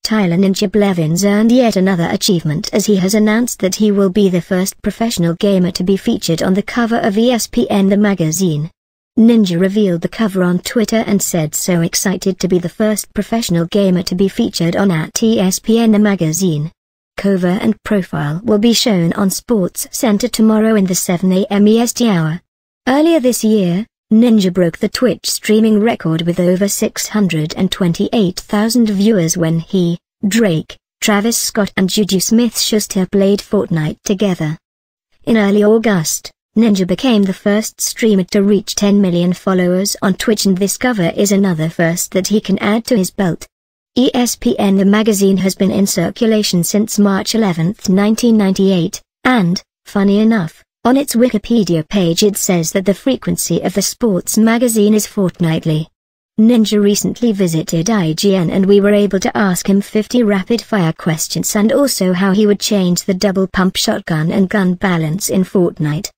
Tyler Ninja Blevins earned yet another achievement as he has announced that he will be the first professional gamer to be featured on the cover of ESPN the magazine. Ninja revealed the cover on Twitter and said so excited to be the first professional gamer to be featured on @ESPN the magazine. Cover and profile will be shown on Sports Center tomorrow in the 7 a.m. EST hour. Earlier this year, Ninja broke the Twitch streaming record with over 628,000 viewers when he, Drake, Travis Scott and Juju Smith-Schuster played Fortnite together. In early August, Ninja became the first streamer to reach 10 million followers on Twitch, and this cover is another first that he can add to his belt. ESPN the magazine has been in circulation since March 11, 1998, and, funny enough, on its Wikipedia page it says that the frequency of the sports magazine is fortnightly. Ninja recently visited IGN and we were able to ask him 50 rapid-fire questions and also how he would change the double pump shotgun and gun balance in Fortnite.